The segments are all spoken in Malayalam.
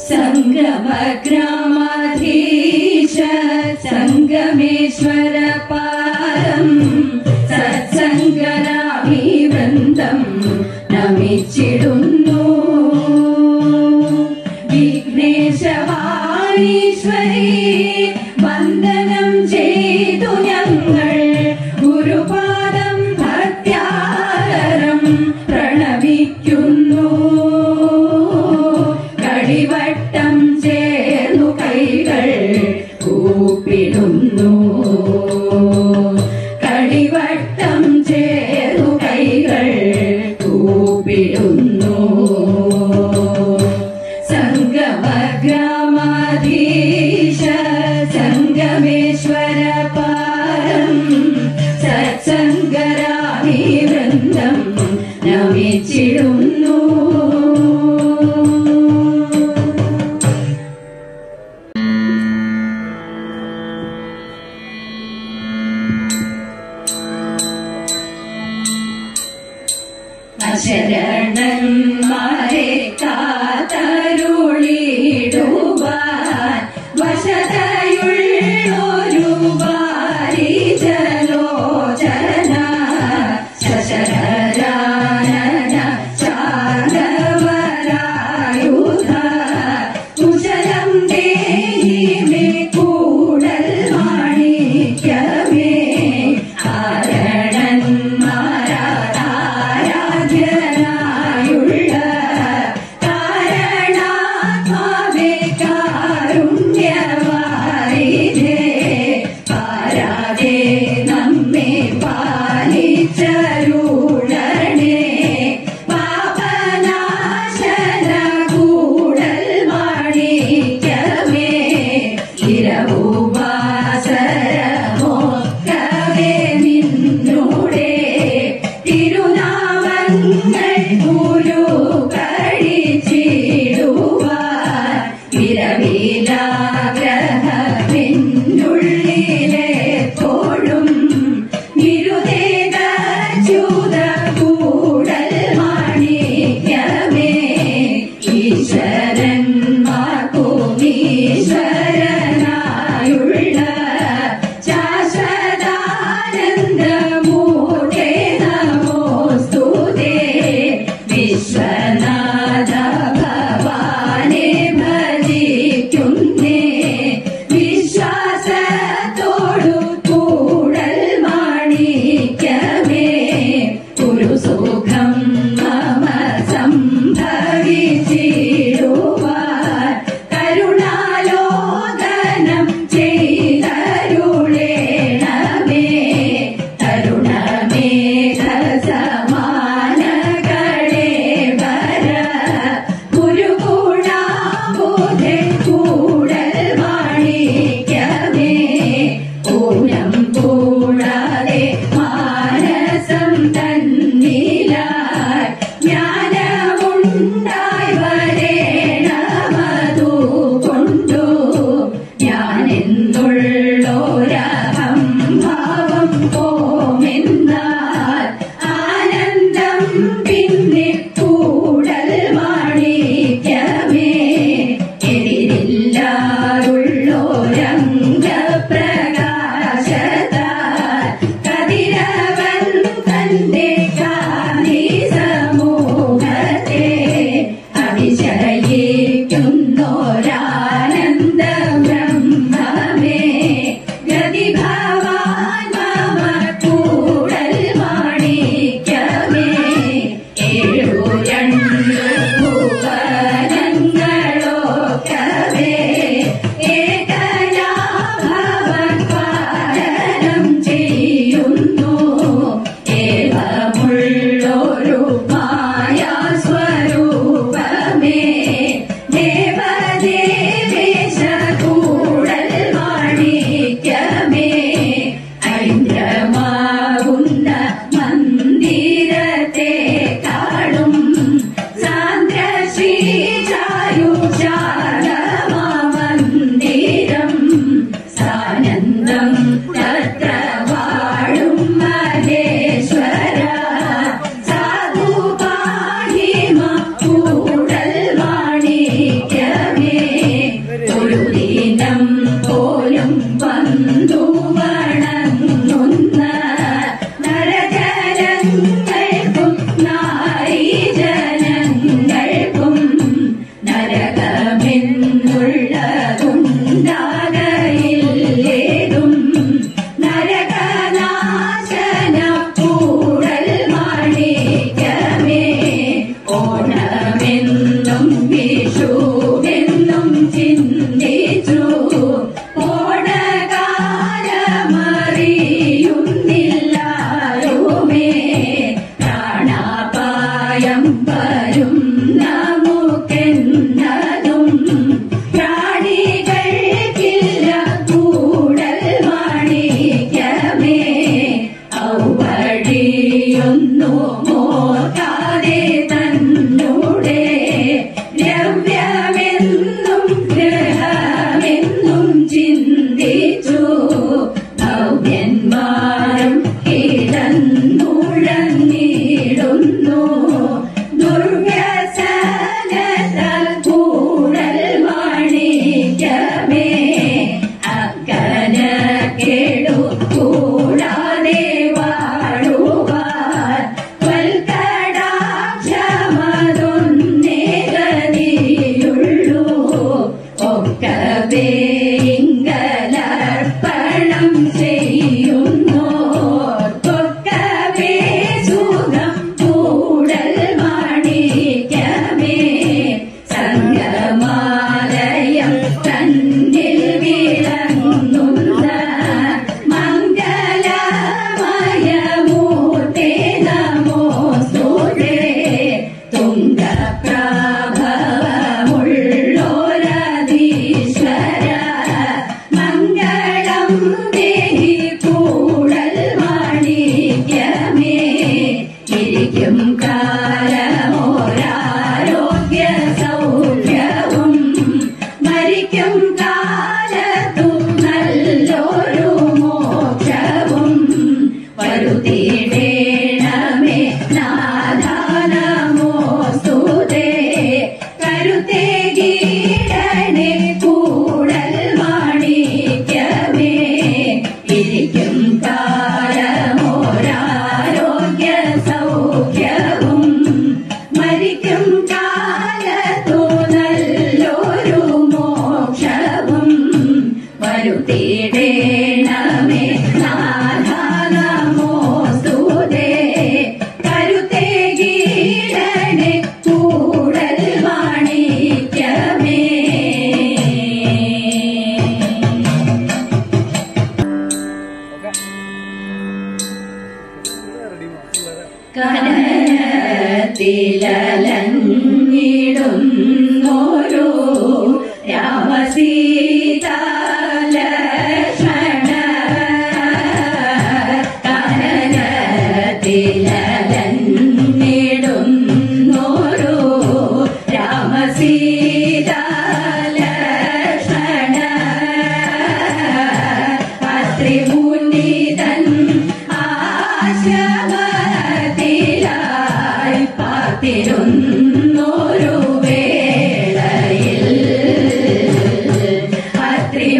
സംഗമഗ്രാമാധീശ സംഗമേശ്വര പാദം സത്സംഗരാമി വൃന്ദം നമിച്ചിടുന്നു. വിഘ്നേശവാണീശ്വരി വന്ദനം ചെയ്തു ഞങ്ങൾ ഗുരുപാദം ഭക്ത്യാദരം പ്രണമിക്കുന്നു. കടിവട്ടം ചേർന്നു കൈകൾ കൂപ്പിടുന്നു. കടിവട്ടം ചേർന്നു കൈകൾ കൂപ്പിടുന്നു. സംഗമഗ്രാമാധീശ സംഗമേശ്വര പാദം സത്സംഗരാമി വൃന്ദം നമിച്ചിടുന്നു. ശരണന്മാരെ കാത്തരുളിടുവാൻ വശതയുള്ളൊരു വാരിജലോചന ശശരാനന ചാർന്നവരായുധ കുശലം ദേഹി മേ കൂടൽ മാണിക്യമേ കാരണന്മാരാരാധ്യനായുള്ള കാരണാത്മാവേ കാരുണ്യവാരിധേ പാരാതെ നമ്മെ പാലിച്ചരുളണേ പാപനാശന കൂടൽ മാണിക്യമേ ഇരവുവാസരമോക്കവേ നിന്നൂടെ തിരുനാമങ്ങൾ ഗുരു കഴിച്ചിടുവാൻ വിരവിലാഗ്രഹമെന്നുള്ളിലെപ്പോഴും വിരുദേതച്യുത കൂടൽ മാണിക്യമേ ഈശ്വരന്മാർക്കും ഈശ്വരനായുള്ള ശാശ്വതാനന്ദമൂർത്തേ നമോസ്തുതേ. വിശ്വനാഥ ഭവാനെ ഭജിക്കുന്നേ വിശ്വാസത്തോടു കൂടൽ മാണിക്യമേ ഒരു സുഖം മമ സംഭവിച്ചിടുവാൻ കരുണാലോകനം ചെയ്തരുളേണമേ. തരുണമേഘ സമാനകളെ വര ഓണമെന്നും വിഷുവെന്നും ചിന്തിച്ചു ഓണകാലമറിയുന്നില്ലാരുമേ പ്രാണാപായം വരും നമുക്കെന്നതും പ്രാണികൾക്കില്ല കൂടൽ മാണിക്യമേ ഔവഴിയൊന്നു മോർക്കാതെ തന്നൂടെ ദ്രവ്യമെന്നും ഗ്രഹമെന്നും ചിന്തിച്ചു ഭവ്യന്മാരും കിടന്നുഴന്നിടുന്നു ദുർവ്യസനത്താൽ കൂടൽ മാണിക്യമേ അക്കനക്കെടു കൂടാതെ വാഴുവാൻ വൽക്കടാക്ഷമതൊന്നേ ഗതിയുള്ളൂ ഒക്കവേ ഇങ്കലർപ്പണം ചെയ്യുന്നു ഒക്കവേ സുഖം കൂടൽ മാണിക്യമേ സംഗമാലയം തന്നിൽ വിളങ്ങുന്ന മംഗളമയമൂർത്തേ നമോസ്തുതേ തുംഗപ്രഭവമുള്ളോരധീശ്വര മംഗളം ദേഹി കൂടൽ മാണിക്യമേ ഇരിക്കും കാലമോരാരോഗ്യ സൗഖ്യവും മരിക്കും കാലത്തു നല്ലൊരു മോക്ഷവും വരുത്തിയിടേണമേ നാഥ നമോസ്തുതേ കരുത്തേ ഗീടനെ കൂടൽ മാണിക്യമേ ഇരിക്കും കാലമോരാരോഗ്യ സൗഖ്യവും മരിക്കും കാലത്തു നല്ലൊരു മോക്ഷവും വരുത്തിയിടേണമേ നാഥ നമോസ്തുതേ കരുത്തേ ഗീടനെ കൂടൽ മാണിക്യമേ കനത്തിലലഞ്ഞിടുന്നോരു രാമസീത ലക്ഷ്മണ കനത്തിലലഞ്ഞിടുന്നോരു രാമസീത ലക്ഷ്മണ അത്രിമുനിതൻ ആശ്രമത്തിലായി പാർത്തിരുന്നോരു വേളയിൽ അത്രി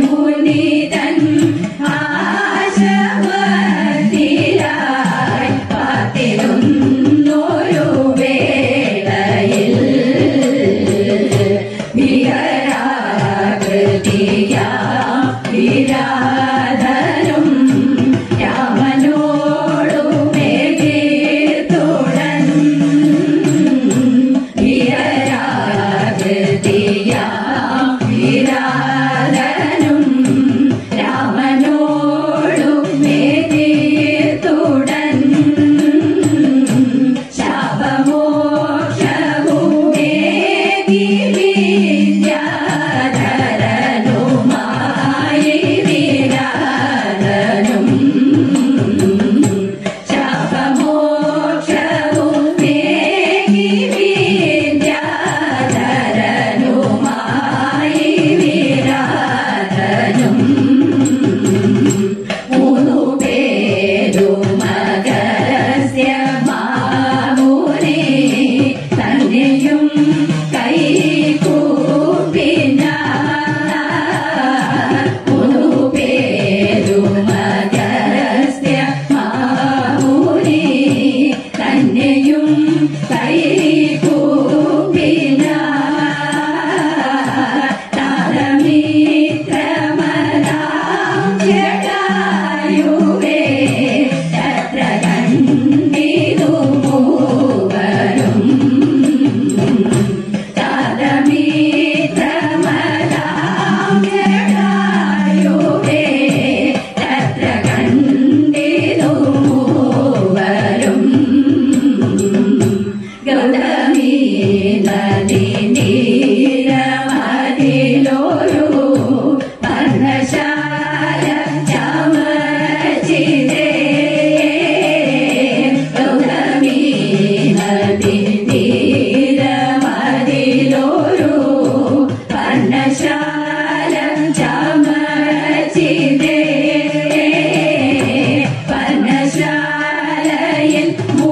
നദി നീരമതിലൊരു പർണശാല ചമച്ചിതേ ഗൗതമി നദി നീരമതിലൊരു പർണശാല ചമച്ചിതേ പർണശാലയിൽ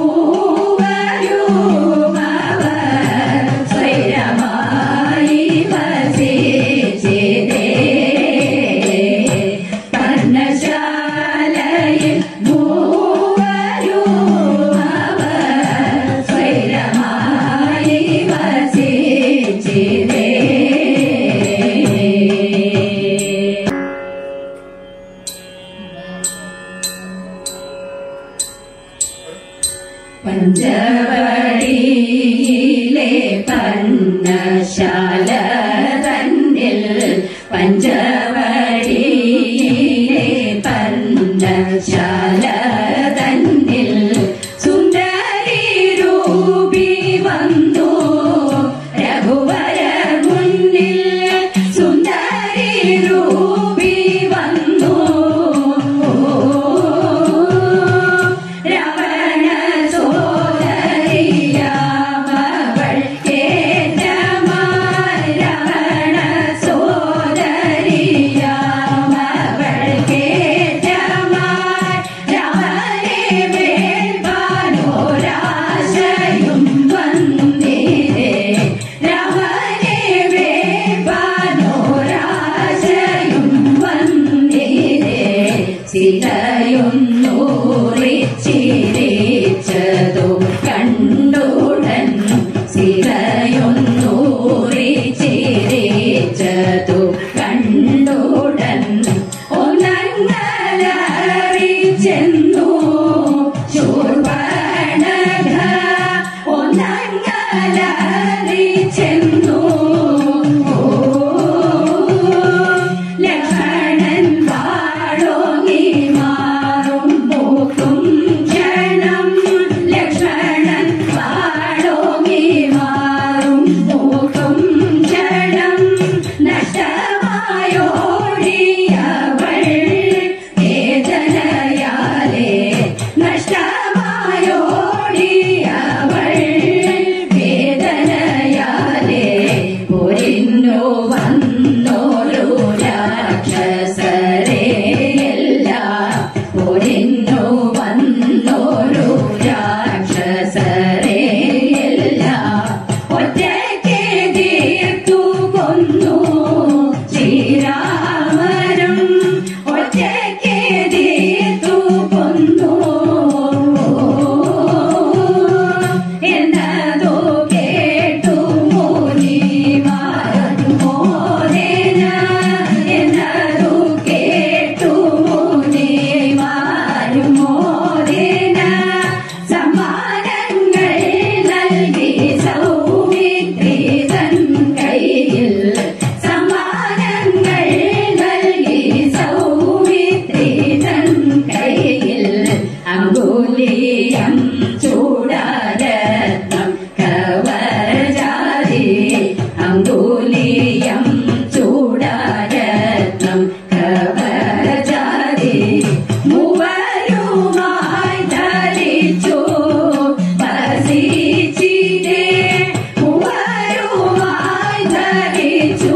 പഞ്ചവടിയിലെ പർണശാല തന്നിൽ പഞ്ചവടിയിലെ പർണശാല തന്നിൽ സുന്ദരി രൂപി വന്നു രഘുവര മുന്നിൽ സുന്ദരി രൂപി വന്നു സിരയൊന്നൂറിച്ചിരിച്ചതു കണ്ടുടൻ സിരയൊന്നൂറിച്ചിരിച്ചതു കണ്ടുടൻ ഒന്നങ്ങലറിച്ചെന്നു ശൂർപ്പണഖ ഒന്നങ്ങലറിച്ചെന്നു ലക്ഷ്മണൻ വാഴോങ്ങി മാറും പൂക്കും ക്ഷണം ലക്ഷ്മണൻ വാഴോങ്ങി മാറും പൂക്കും ക്ഷണം നഷ്ടമായോടിയവൾ വേദനയാലേ നഷ്ടമായോടിയവൾ വേദനയാലേ പൊരിഞ്ഞു വന്നോരു രാക്ഷസരെ എല്ലാം പൊരിഞ്ഞു വന്നോരു രാക്ഷസരെ എല്ലാം ഒറ്റയ്ക്ക് തീർത്തു കൊന്നു ശ്രീരാമനും ഒറ്റയ്ക്ക് തീർത്തു കൊന്നു എന്നതു കേട്ടു മുനിമാരും മോദേന എന്നതു കേട്ടു മുനിമാരും മോദേന സമ്മാനങ്ങൾ നൽകി സൗമിത്രി തൻ കയ്യിൽ സമ്മാനങ്ങൾ നൽകി സൗമിത്രി തൻ കയ്യിൽ അങ്കുലീയം ചൂടാരത്നം കവചാരി അങ്കുലീയം ചൂടാരത്നം കവചാരി മൂവരുമായി ധരിച്ചു വസിച്ചിതേ മൂവരുമായി ധരിച്ചു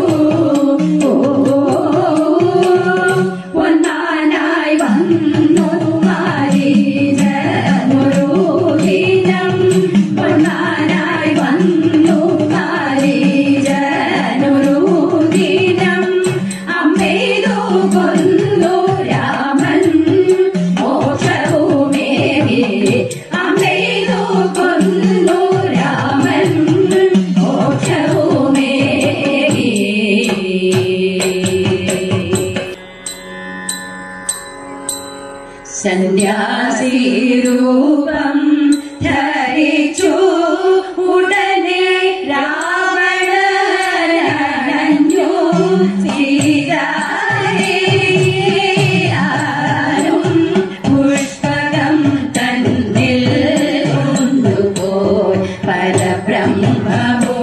ഒന്നാനായി വന്നു മാരീചനൊരു ദിനം ഒന്നാനായി വന്നു മാരീചനൊരു ദിനം അമ്മേതു കൊന്നു രാമൻ മോക്ഷഭൂമേകി അമ്മേതു കൊന്നു രാമൻ മോക്ഷഭൂമേകി സന്യാസീരൂപം ധരിച്ചു ഉടനെ രാവണനഞ്ഞു സീതാനും പുഷ്പകം തന്നിൽ കൊണ്ടുപോയി പരബ്രഹ്മമോ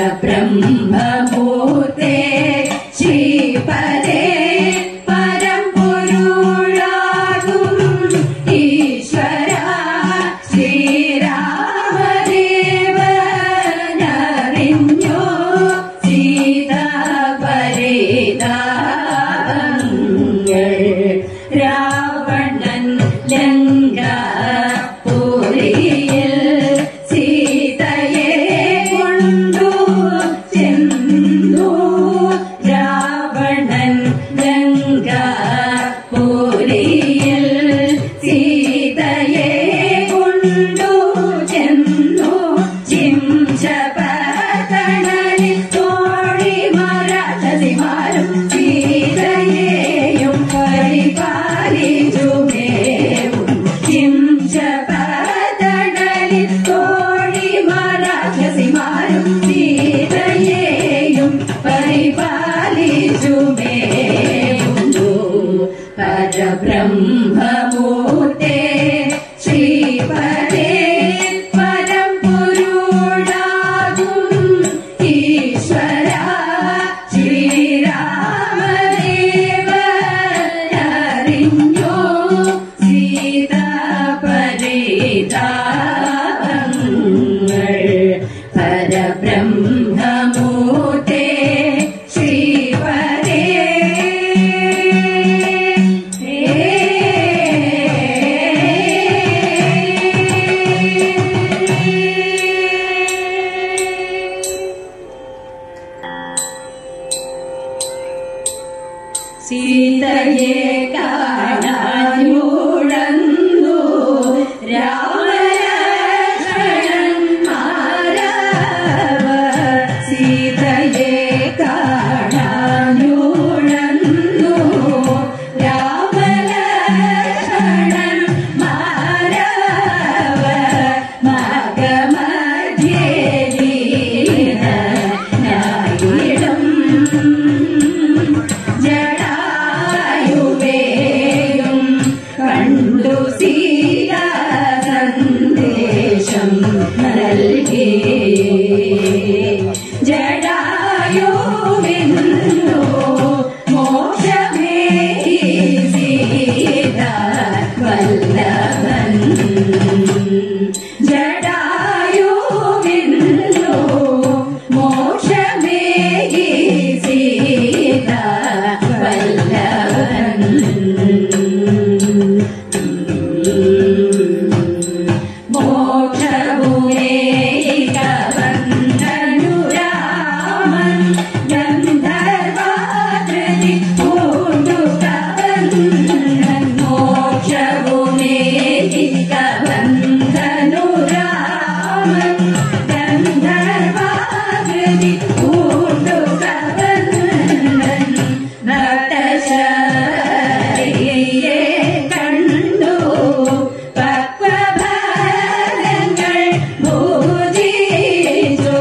പരബ്രഹ്മമൂർത്തേ ശ്രീപദേ പരമ്പൊരുളാകും ഈശ്വര ശ്രീരാമദേവനറിഞ്ഞോ സീതാപരിതാപങ്ങൾ രാവണൻ ലങ്കാപുരിയിൽ സീതയെ കൊണ്ടു ചെന്നു രാവണൻ ലങ്കാപുരിയിൽ സീതയെ കൊണ്ടു ചെന്നു ചിംശപതണലിൽ തോഴിമാരാക്ഷസിമാരും സീതയെയും പരിപാലിച്ചുമേവും ചിംശപതണലിൽ തോഴിമാരാക്ഷസിമാരും സീതയെയും പരിപാലിച്ചുമേവുന്നു പരബ്രഹ്മമൂർത്തേ ശ്രീപദേ പരമ്പൊരുളാകും ഈശ്വര ശ്രീരാമദേവനറിഞ്ഞോ സീതാപരിതാപങ്ങൾ പരബ്രഹ്മമൂർത്തേ ശ്രീപദേ സീതയെ കാണാനുഴന്നു രാമലക്ഷ്മണന്മാരവർ സീതയെ കാണാനുഴന്നു രാമലക്ഷ്മണന്മാരവർ മകമധ്യേ ലീനനായിടും ജടായുവേയും കണ്ടു സീതാ സന്ദേശം നൽകി ജടായുവിന്നു മോക്ഷമേ സീതാ വല്ലഭൻ ജടായുവിന്നു മോക്ഷമേ സീതാ വല്ലഭൻ മോക്ഷഭൂമേകവന്ദനുരാമൻ ഗന്ധർവാകൃതി പൂണ്ടു കവന്ദൻ മോക്ഷഭൂമേകവന്ദനുരാമൻ ഗന്ധർവാകൃതി പൂണ്ടു കവന്ദൻ ഭക്തശരീയെ കണ്ടു പക്വഫലങ്ങൾ ഭുജിച്ചു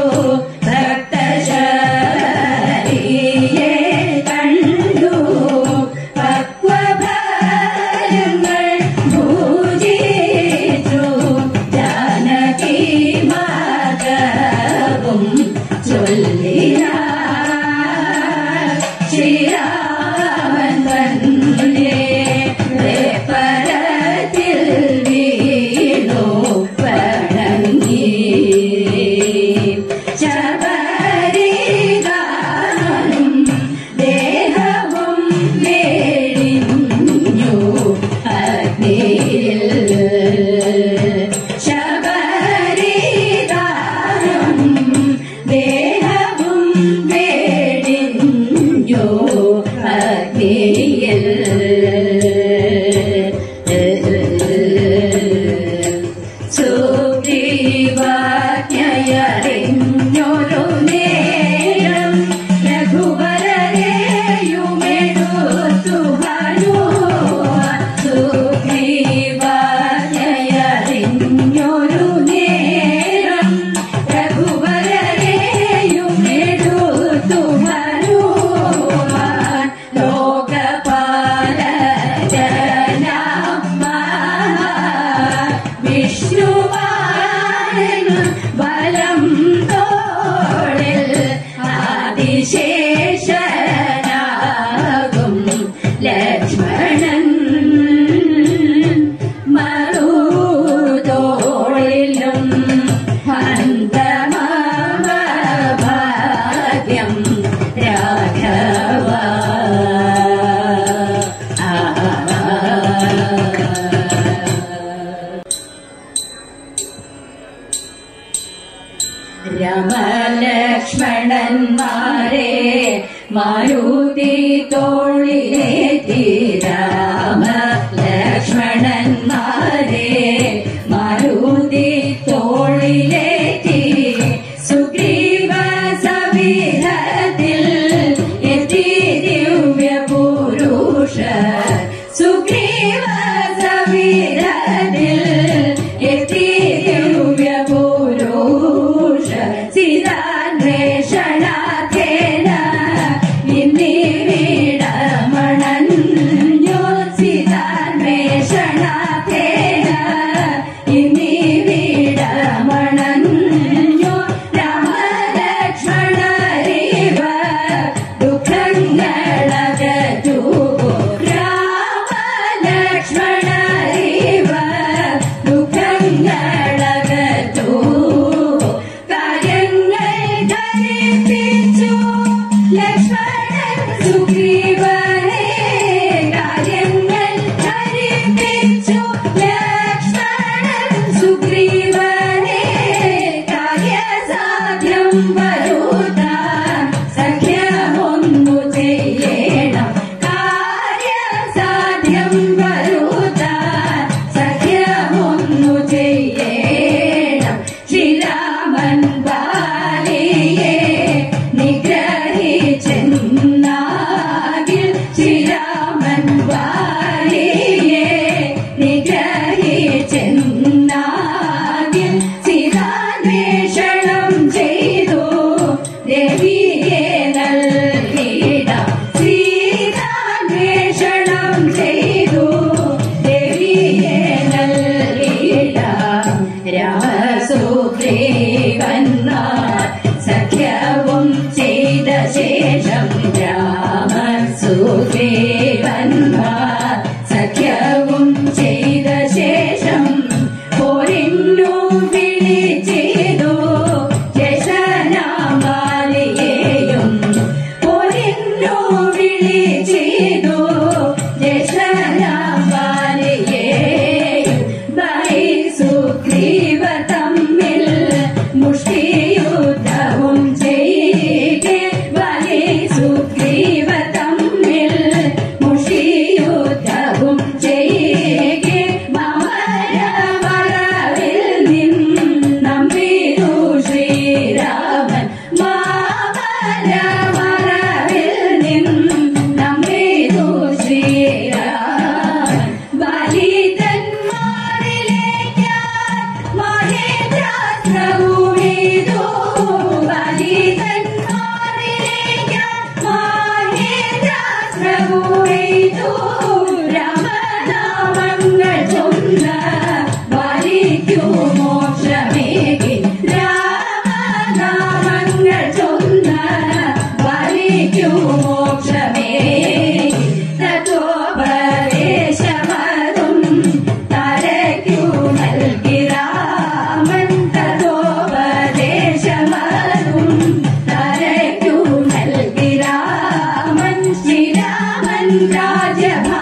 ഭക്തശരീയെ കണ്ടു പക്വഫലങ്ങൾ ഭുജിച്ചു ജാനകി മാതവും ചൊല്ലിയ ശ്രീരാമൻ തന്നെ പരത്തിൽ വീണു വണങ്ങി ശബരിദാനം ദേഹവും വേടിഞ്ഞു അഗ്നിയിൽ ശബരിദാനം ദേഹവും കാവ്യം രാഘവ രാമലക്ഷ്മണന്മാരെ മാരുതി തോളിലേറ്റി രാമലക്ഷ്മണന്മാരെ മാരുതി തോളിലേറ്റി സുഗ്രീവ സവിധത്തിൽ എത്തി ദിവ്യപുരുഷ സുഗ്രീവ സവിധത്തിൽ എത്തി ദിവ്യപുരുഷ സീതാന്വേഷണാഥേന ഇന്നിവിടമണഞ്ഞു സീതാന്വേഷണാഥേന ഇന്നിവിടമണഞ്ഞു രാമലക്ഷ്മണരിവ ദുഃഖങ്ങളകറ്റു രാമലക്ഷ്മണരിവ ദുഃഖങ്ങളകറ്റു ലക്ഷ്മണൻ സുഗ്രീവനെ കാര്യങ്ങൾ ധരിപ്പിച്ചു ലക്ഷ്മണൻ സുഗ്രീവനെ കാര്യസാധ്യം വരുത്താൻ സഖ്യമൊന്നു ചെയ്യണം കാര്യസാധ്യം വരുത്താൻ സഖ്യമൊന്നു ചെയ്യണം ശ്രീരാമൻ ബാലിയെ നിഗ്രഹിച്ചെന്നാകിൽ ശ്രീരാമൻ ബാലിയെ നിഗ്രഹിച്ചെന്നാകിൽ സീതാന്വേഷണം ചെയ്തു ദേവിയെ നൽകിടാം സീതാന്വേഷണം ചെയ്തു ദേവിയെ നൽകിടാം രാമസുഗ്രീവന്മാർ സഖ്യവും ചെയ്ത ശേഷം രാമസുഗ്രീവന്മാർ സഖ്യവും ചെയ്ത ശേഷം പോരിന്നു വിളിച്ചിതു ജ്യേഷ്ഠനാമാലിയെയും പോരിന്നു വിളിച്ചിതു ജ്യേഷ്ഠനാമാലിയെയും ബലി സുഗ്രീവ തമ്മിൽ മുഷ്ടിയുദ്ധവും ചെയ്ത് ബലി സുഗ്രീവ തമ്മിൽ മുഷ്ടിയുദ്ധവും ചെയ്ത് മാമരമറവിൽ നിന്നമ്പിതു ശ്രീരാമൻ മാമരമറവിൽ നിന്നമ്പിതു ശ്രീരാമൻ ബലിതന്മാരിലേക്കാൻ മഹേന്ദ്രാസ്ത്രവുമിതു ബലിതന്മാരിലേക്കാൻ മഹേന്ദ്രാസ്ത്രവുമിതു രാമനാമങ്ങൾ ചൊന്ന ബലിക്കു മോക്ഷമേകി രാമനാമങ്ങൾ ചൊന്ന ബലിക്കു മോക്ഷമേകി തത്വോപദേശമതും തരയ്ക്കു നൽകി രാമൻ തത്വോപദേശമതും തരയ്ക്കു നൽകി രാമൻ ശ്രീരാമൻ രാജ്യഭാ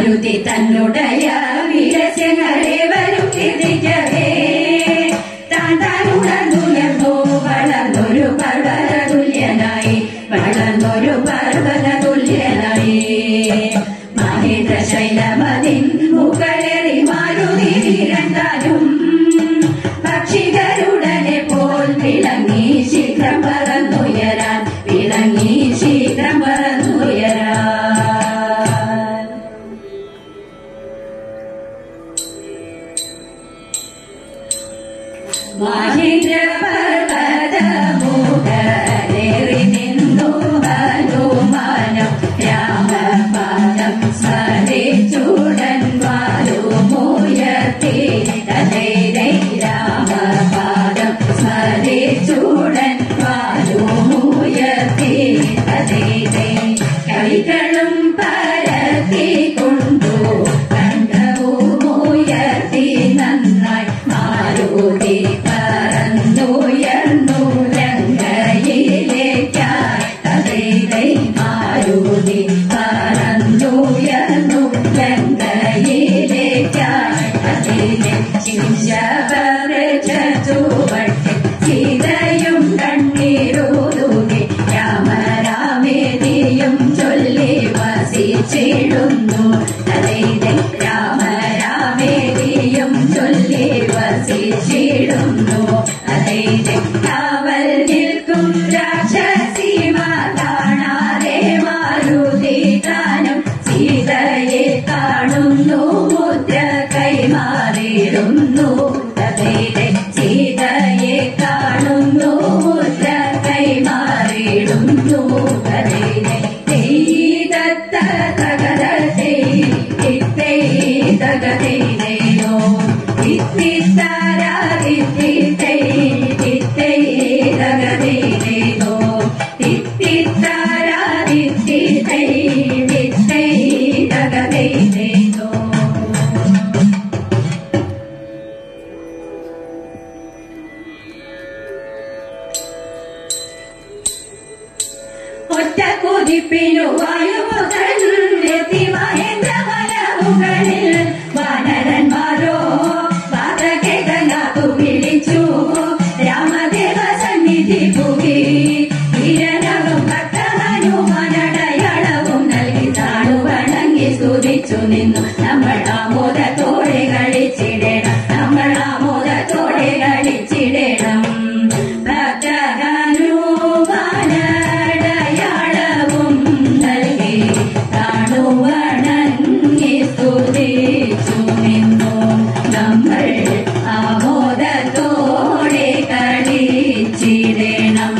മാരുതി തന്നുടയ വിരസ്യങ്ങളെ വരും തിരിക്കവേ താണ്ടാനുണർന്നുയർന്നു വളർന്നൊരു പർവ്വത തുല്യനായി മഹേന്ദ്ര ശൈലമതിൻ മുകളേറി മാരുതി നിരണ്ടാലും പക്ഷികളുടനെ പോൽ വിളങ്ങി ശീഘ്രം പറന്നുയരാൻ മഹേന്ദ്ര പർവ്വത മുകളേറി നിന്നു ഹനുമാനം രാമപാദം സ്മരിച്ചുടൻ വാലുമുയർത്തി രാമപാദം സ്മരിച്ചുടൻ വാലുമുയർത്തി കൈകളും പരത്തിക്കൊണ്ടു കണ്ഠവുമുയർത്തി നന്നായി മാരുതി പറന്നുയർന്നു ലങ്കയിലേക്കായി മാരുതി പറന്നുയർന്നു ലങ്കയിലേക്കായി ചുവട്ടി സീതയും കണ്ണീരൂതുകി രാമരാമേതിയും ചൊല്ലി വസിച്ചിടുന്നു രാമരാമേതിയും ചൊല്ലി വസിച്ചിടുന്നു കാവൽ നിൽക്കും രാക്ഷസിമാർ കാണാതെ മാരുതി താനും സീതയെ കാണുന്നു മുദ്ര കൈമാറിയിടുന്നു സീതയെ കാണുന്നു മുദ്ര കൈമാറിയിടുന്നു ഒറ്റ കുതിപ്പിനു വായുമുതലെത്തി മഹേന്ദ്രവനമുകളിൽ വാനരന്മാരോ വാതകേകനാഥു വിളിച്ചു രാമദേവ സന്നിധി പുകി വീരനവും ഭക്തഹനുമാനടയാളവും നൽകി താണു വണങ്ങി സ്തുതിച്ചു നിന്നു നമ്മൾ ആമോദത്തോടെ കളിച്ചിടണം ഭക്തഹനുമാനടയാളവും നൽകി താണു വണങ്ങി സ്തുതിച്ചു നിന്നു നമ്മൾ ആമോദത്തോടെ കളിച്ചിടണം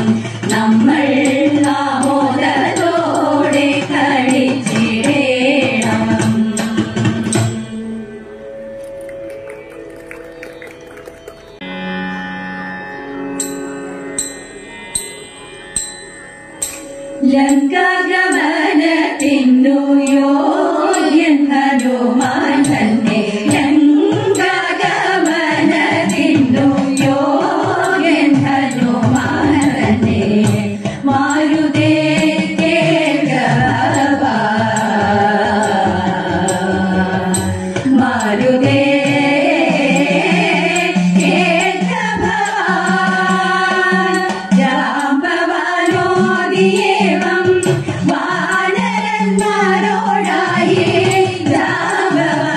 ലങ്കാഗമനത്തിനു യോഗ്യൻ ഹനുമാൻ തന്നെ ലങ്കാഗമനത്തിനു യോഗ്യൻ ഹനുമാൻ തന്നെ മാരുതേ കേൾക്കവാ മാരുതേ വാനരന്മാരോടായി രാമ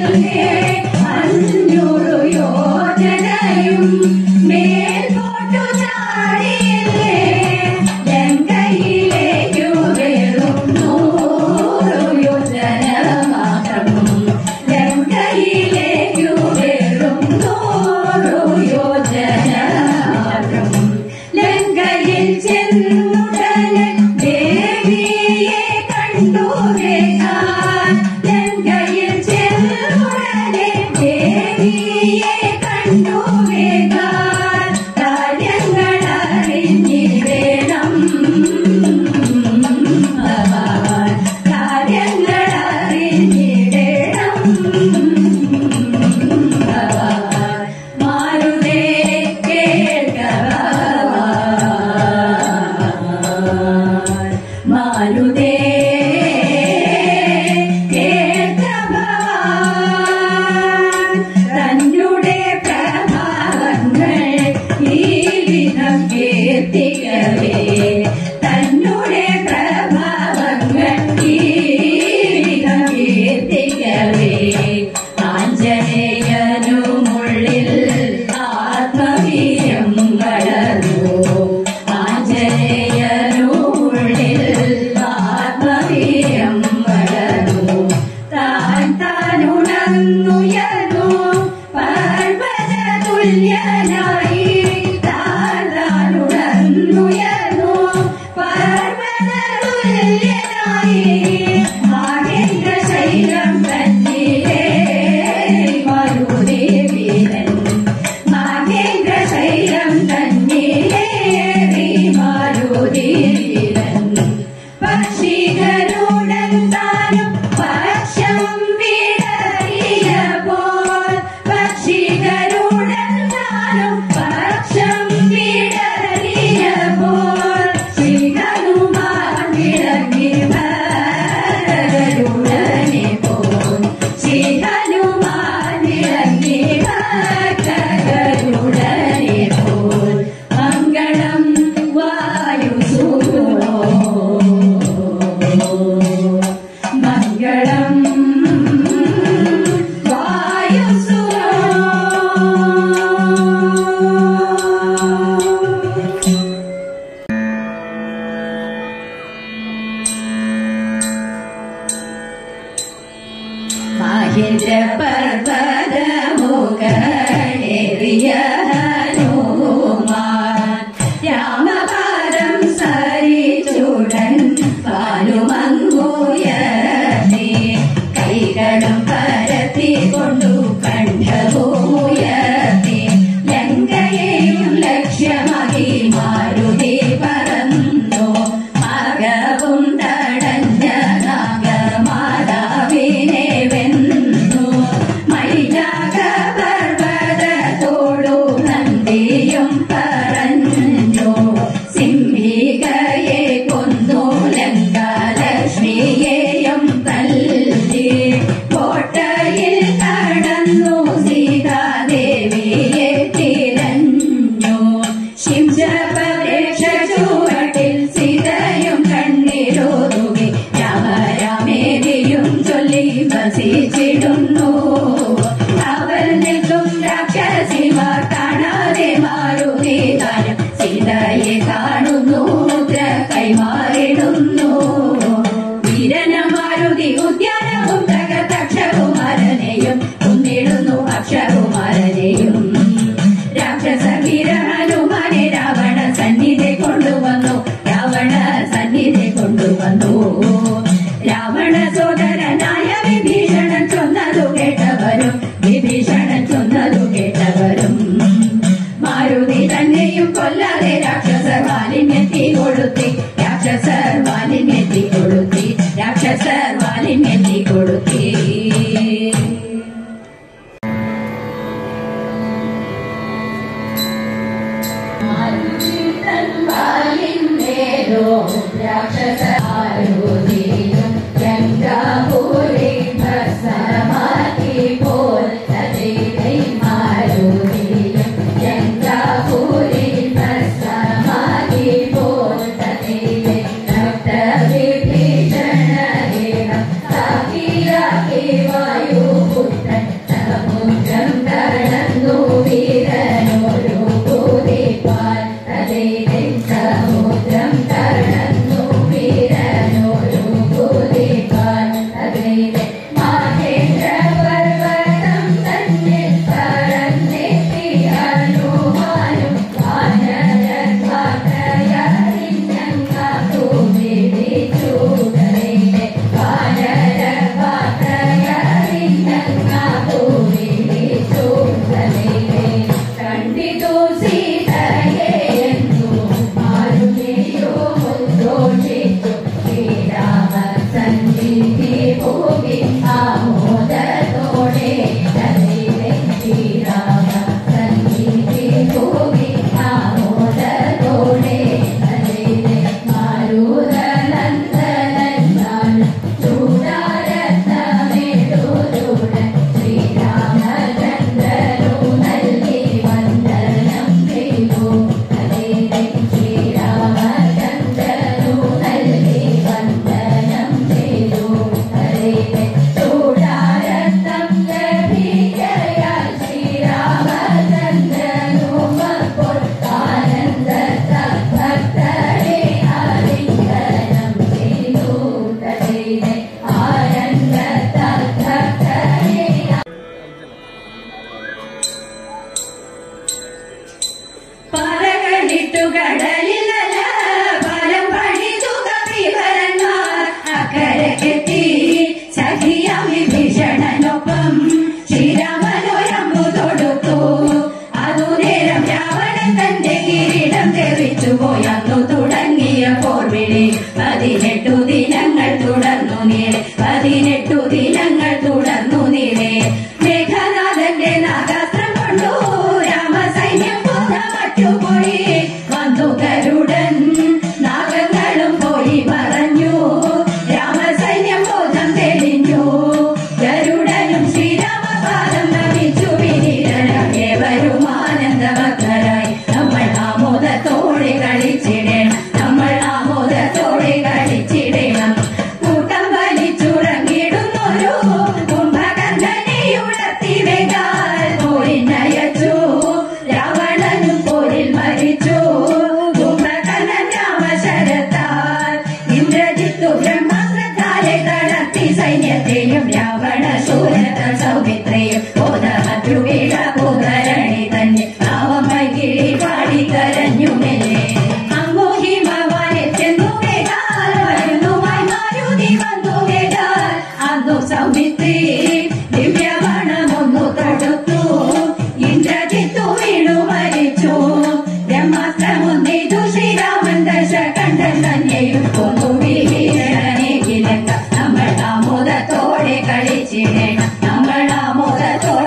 Vayu Putra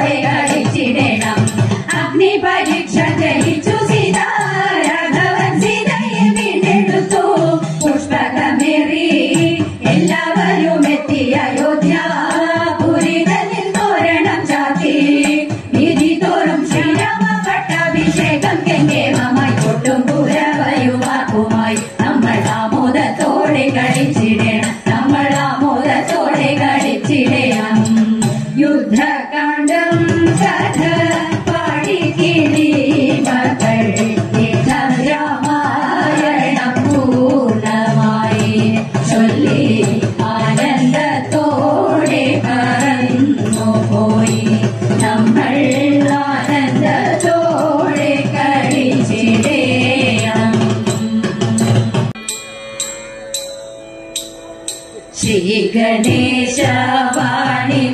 ആനന്ദത്തോടെ കളിച്ചിടണം. അഗ്നി പരീക്ഷ ജയിച്ചു സീത, രാഘവൻ സീതയെ വീണ്ടെടുത്തു. പുഷ്പകമേറി എല്ലാവരും എത്തി അയോധ്യാപുരി തന്നിൽ തോരണം ചാത്തി. വീതി തോറും ശ്രീരാമ പട്ടാഭിഷേകം കെങ്കേമമായി കൊട്ടും പുരവയുമാക്കുമായി നമ്മൾ ആമോദത്തോടെ കളിച്ചിടണം. നമ്മൾ ആമോദത്തോടെ കളിച്ചിടണം. യുദ്ധകാണ്ഡം കഥ പാടി കിളി മകൾ രാമായണം പൂർണ്ണമായി ചൊല്ലി ആനന്ദത്തോടെ പറന്നു പോയി. നമ്മൾ ആനന്ദത്തോടെ കളിച്ചിടണം. ശ്രീ ഗണേശ വാണി